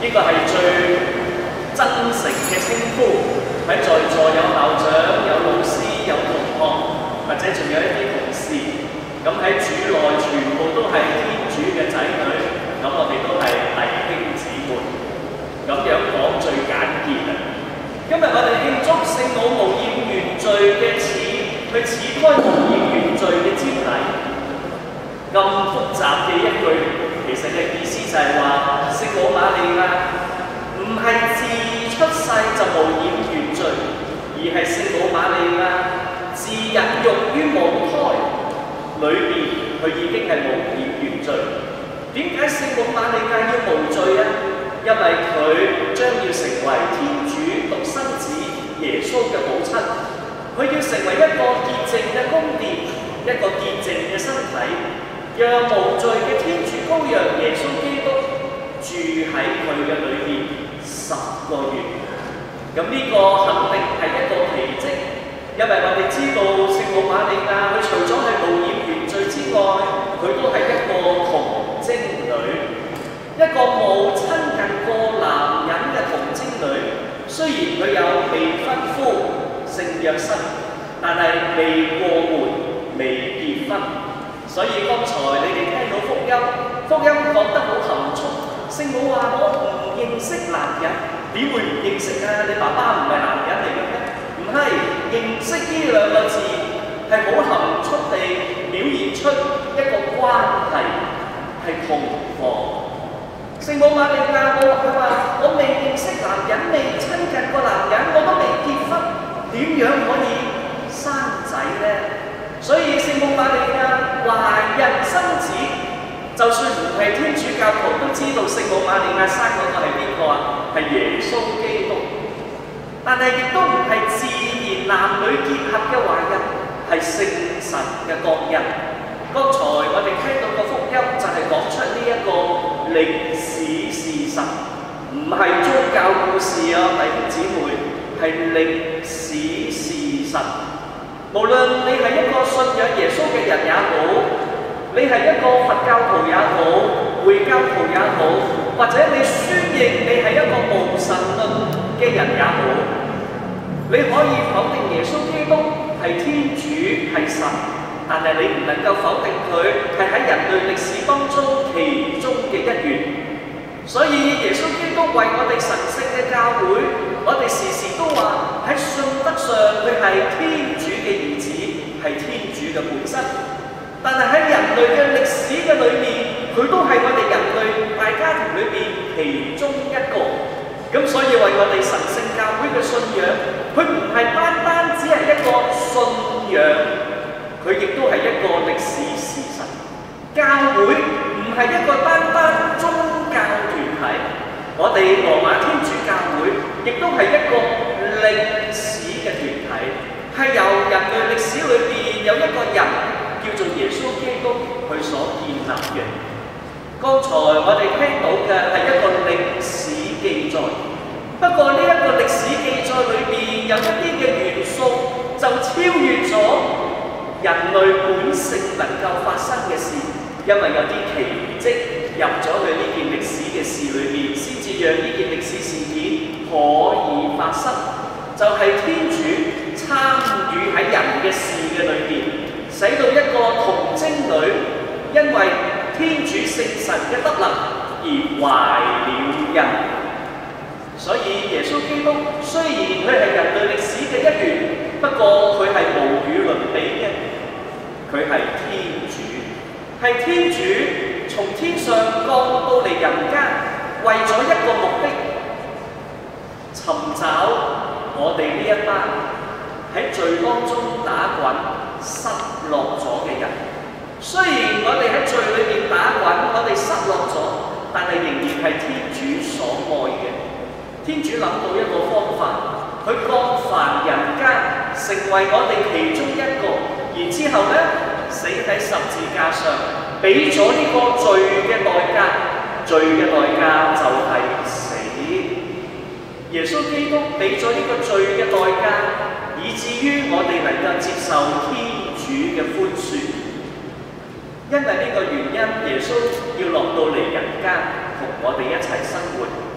呢個係最真誠嘅稱呼。喺在座有校長、有老師、有同學，或者仲有一啲同事，咁喺主內全部都係天主嘅仔女，咁我哋都係弟兄姊妹。咁樣講最簡潔啦。今日我哋慶祝聖母無染原罪嘅始開無染原罪嘅瞻禮。咁複雜嘅一句，其實嘅意思就係話，聖母瑪利亞唔係自出世就無染原罪，而係聖母瑪利亞自孕育於母胎裏邊，佢已經係無染原罪。點解聖母瑪利亞要無罪啊？因為佢將要成為天主獨生子耶穌嘅母親，佢要成為一個潔淨嘅宮殿，一個潔淨嘅身體，讓無罪嘅天主羔羊耶穌基督住喺佢嘅裏面10個月。咁呢個肯定係一個奇蹟，因為我哋知道聖母瑪利亞佢除咗係無染原罪之外，佢都係一個童貞女。一個冇親近過男人嘅童貞女，雖然佢有未婚夫聖若瑟，但係未過門、未結婚。所以剛才你哋聽到福音講得好含蓄。聖母話：我唔認識男人，點會唔認識啊？你爸爸唔係男人嚟嘅咩？唔係，認識呢兩個字係好含蓄地表現出一個關係，係同房。聖母瑪利亞佢話：我未認識男人，未親近過男人，我都未結婚，點樣可以生仔呢？所以聖母瑪利亞懷孕生子，就算唔係天主教徒都知道聖母瑪利亞生嗰個係邊個啊？係耶穌基督。但係亦都唔係自然男女結合嘅懷孕，係聖神嘅國孕。剛才我哋聽到個福音就係講出呢一個歷史事實，唔係宗教故事啊，弟兄姊妹，係歷史事實。無論你係一個信仰耶穌嘅人也好，你係一個佛教徒也好，會教徒也好，或者你宣認你係一個無神論嘅人也好，你可以否定耶穌基督係天主係神。但係你唔能夠否定佢係喺人類歷史當中其中嘅一員。所以耶穌基督為我哋神聖嘅教會，我哋時時都話喺信德上佢係天主嘅兒子，係天主嘅本身。但係喺人類嘅歷史嘅裏面，佢都係我哋人類大家庭裏邊其中一個。咁所以為我哋神聖教會嘅信仰，佢唔係單只係一個信仰。佢亦都係一個歷史事實。教會唔係一個單宗教團體，我哋羅馬天主教會亦都係一個歷史嘅團體，係由人類歷史裏邊有一個人叫做耶穌基督佢所建立嘅。剛才我哋聽到嘅係一個歷史記載，不過呢一個歷史記載裏邊有一啲嘅元素就超越咗人類本性能夠發生嘅事，因為有啲奇蹟入咗去呢件歷史嘅事裏面，先至讓呢件歷史事件可以發生。就係天主參與喺人嘅事嘅裏面，使到一個童貞女因為天主聖神嘅德能而懷了孕。所以耶穌基督雖然佢係人類歷史嘅一員，不過佢係無與倫比嘅。佢係天主，係天主從天上降到嚟人間，為咗一個目的，尋找我哋呢一班喺罪當中打滾、失落咗嘅人。雖然我哋喺罪裏面打滾，我哋失落咗，但係仍然係天主所愛嘅。天主諗到一個方法，佢降凡人間，成為我哋其中一個。然之後咧，死喺十字架上，俾咗呢個罪嘅代價。罪嘅代價就係死。耶穌基督俾咗呢個罪嘅代價，以至於我哋能夠接受天主嘅寬恕。因為呢個原因，耶穌要落到嚟人間，同我哋一齊生活，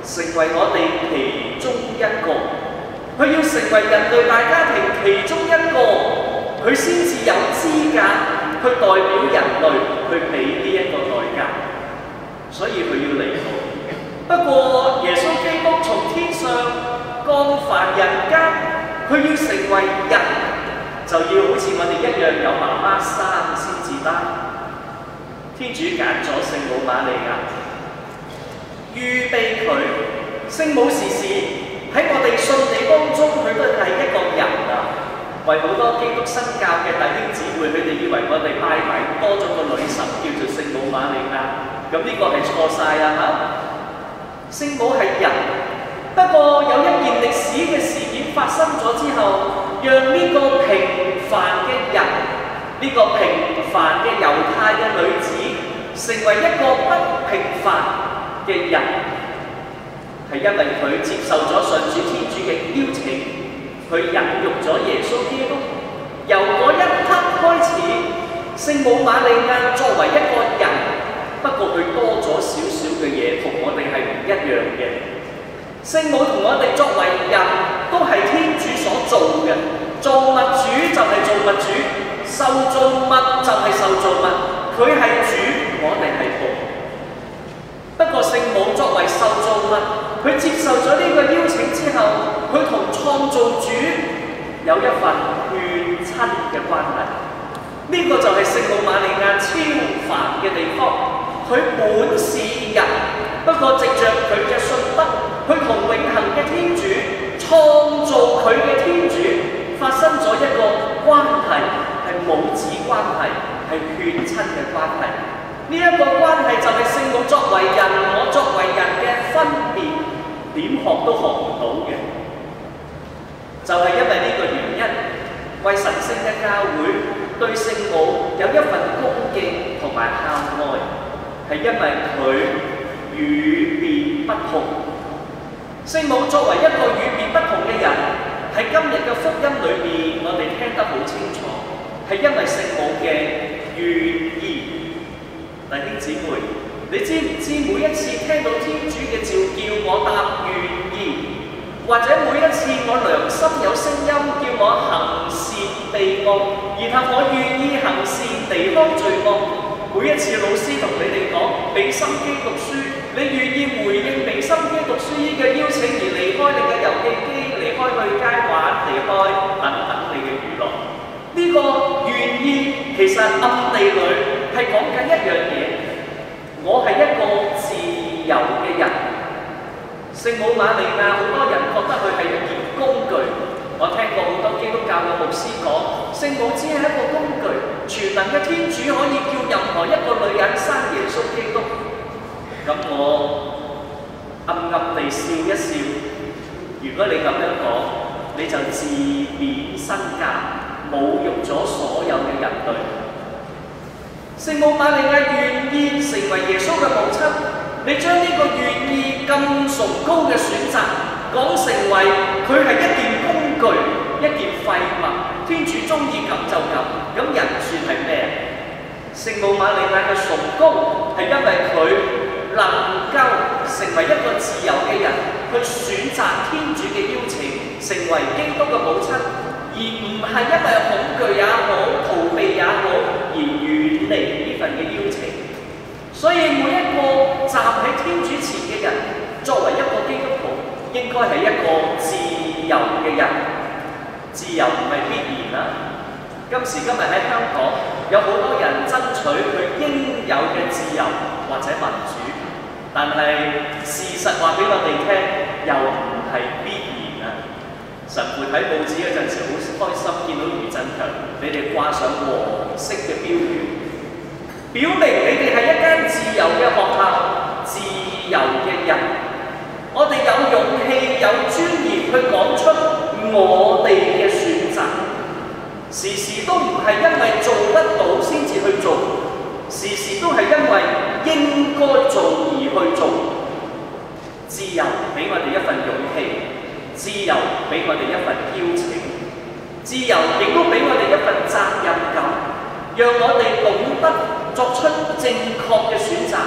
成為我哋其中一個。佢要成為人類大家庭其中一個，佢先至有資格去代表人類去俾呢一個代價。所以佢要嚟到。不過耶穌基督從天上降凡人間，佢要成為人，就要好似我哋一樣有媽媽生先至得。天主揀咗聖母瑪利亞，預備佢。聖母時時喺我哋信理當中，佢都係一個人啊！為好多基督新教嘅弟兄姊妹，佢哋以為我哋拜埋多咗個女神叫做聖母瑪利亞，咁呢個係錯晒啊！聖母係人，不過有一件歷史嘅事件發生咗之後，讓呢個平凡嘅人，呢個平凡嘅猶太嘅女子，成為一個不平凡嘅人。係因為佢接受咗上主天主嘅邀請，佢孕育咗耶穌基督。由嗰一刻開始，聖母瑪利亞作為一個人，不過佢多咗少少嘅嘢，同我哋係唔一樣嘅。聖母同我哋作為人都係天主所做嘅，造物主就係造物主，受造物就係受造物，佢係主，我哋係僕。不過聖母作為受造物，佢接受咗呢個邀請之後，佢同創造主有一份血親嘅關係。呢個就係聖母瑪利亞超凡嘅地方。佢本是人，不過藉着佢嘅信德，佢同永恆嘅天主創造佢嘅天主發生咗一個關係，係母子關係，係血親嘅關係。呢一個關係就係聖母作為人，我作為人嘅分別，點學都學唔到嘅。就係因為呢個原因，為神聖嘅教會對聖母有一份恭敬同埋孝愛，係因為佢與別不同。聖母作為一個與別不同嘅人，喺今日嘅福音裏面，我哋聽得好清楚，係因為聖母嘅願意。弟兄姊妹，你知唔知每一次聽到天主嘅召叫，我答願意，或者每一次我良心有聲音叫我行善避惡，然後我願意行善離開罪惡，每一次老師同你哋講俾心機讀書，你願意回應俾心機讀書呢個邀請而離開你嘅遊戲機，離開去街玩，離開等等你嘅娛樂。呢個願意其實暗地裏係講緊一樣嘢，我係一個自由嘅人。聖母瑪利亞好多人覺得佢係一件工具，我聽過好多基督教嘅牧師講，聖母只係一個工具，全能嘅天主可以叫任何一個女人生耶穌基督。咁我暗暗地笑一笑，如果你咁樣講，你就自貶身價，侮辱咗所有嘅人類。聖母瑪利亞願意成為耶穌嘅母親，你將呢個願意咁崇高嘅選擇講成為佢係一件工具、一件廢物，天主中意咁就咁人算係咩？聖母瑪利亞嘅崇高係因為佢能夠成為一個自由嘅人，去選擇天主嘅邀請，成為基督嘅母親，而唔係因為恐懼也好、逃避也好而遠離呢份嘅邀請。所以每一個站喺天主前嘅人，作為一個基督徒，應該係一個自由嘅人。自由唔係必然啦。今時今日喺香港，有好多人爭取佢應有嘅自由或者民主，但係事實話俾我哋聽，又唔係必然啊！神父睇報紙嗰陣時好開心，見到余振強，你哋掛上黃色嘅標語，表明你哋係一間自由嘅學校，自由嘅人。我哋有勇氣、有尊嚴去講出我哋嘅選擇，時時都唔係因為做得到先至去做，時時都係因為應該做而去做。自由俾我哋一份勇氣，自由俾我哋一份邀請，自由亦都俾我哋一份責任感，讓我哋懂得作出正確嘅選擇，然之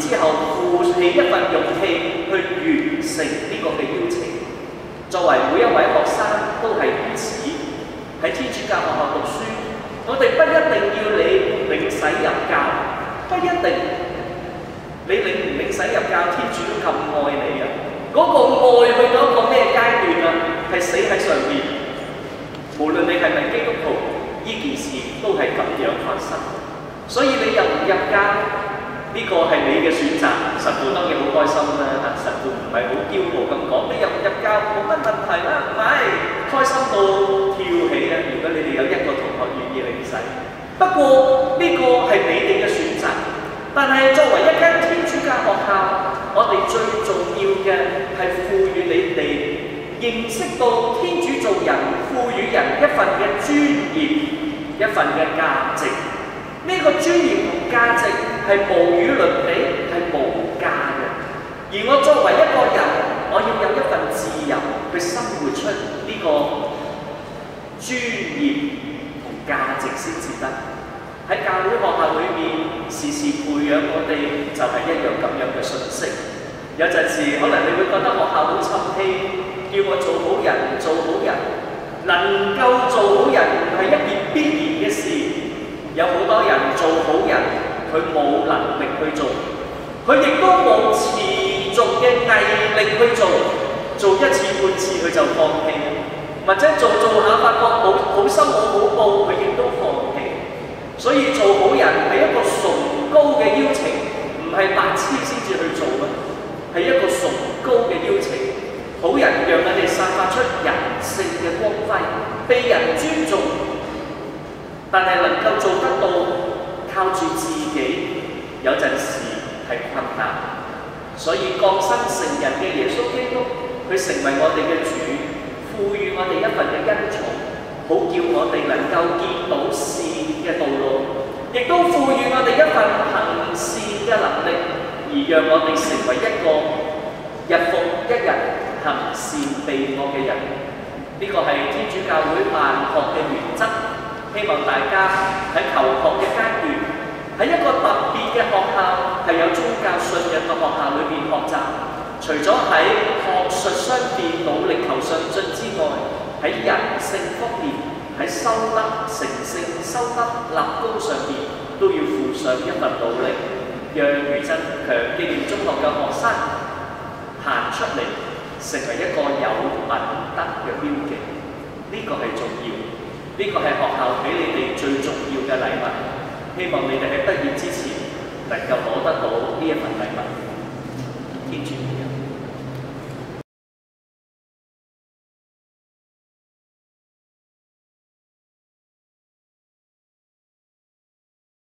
之後負起一份勇氣去完成呢個嘅邀請。作為每一位學生都係如此，喺天主教學校讀書，我哋不一定要你領洗入教，不一定你領唔領洗入教，天主都咁愛你啊！嗰個愛去到一個咩階段啊？係死喺上邊。無論你係咪基督徒，呢件事都係咁樣發生。所以你入唔入教，呢個係你嘅選擇。神父當然好開心啦，神父唔係好驕傲咁講，你入唔入教冇乜問題啦，唔係開心到跳起啊！如果你哋有一個同學願意領洗，不過呢個係你哋嘅選擇。但係作為一間天主教學校，我哋最重要嘅係賦予你哋認識到天主做人，賦予人一份嘅尊嚴，一份嘅價值。呢個尊嚴同價值係無與倫比，係無價嘅。而我作為一個人，我要有一份自由去生活出呢個尊嚴同價值先至得。喺教會學校裏面，時時培養我哋就係一樣咁樣嘅信息。有陣時可能你會覺得學校好沉氣，叫我做好人，做好人。能夠做好人唔係一件必然嘅事。有好多人做好人，佢冇能力去做，佢亦都冇持續嘅毅力去做，做一次半次佢就放棄，或者做下發覺好心冇好報，佢亦都放棄。所以做好人係一個崇高嘅邀請，唔係白痴先至去做咩？係一個崇高嘅邀請。好人讓我哋散發出人性嘅光輝，被人尊重。但係能夠做得到，靠住自己，有陣時係困難。所以降生成人嘅耶穌基督，佢成為我哋嘅主，賦予我哋一份嘅恩寵，好叫我哋能夠見到善嘅道路，亦都賦予我哋一份行善嘅能力，而讓我哋成為一個日復一日行善避惡嘅人。呢個係天主教會辦學嘅原則。希望大家喺求學嘅階段，喺一個特別嘅學校，係有宗教信仰嘅學校裏邊學習。除咗喺學術上邊努力求上進之外，喺人性方面，喺修德成聖、修德立功上邊，都要付上一份努力，讓余振強紀念中學嘅學生行出嚟，成為一個有品德嘅標記。呢個係重要。呢個係學校俾你哋最重要嘅禮物，希望你哋喺畢業之前能夠攞得到呢一份禮物。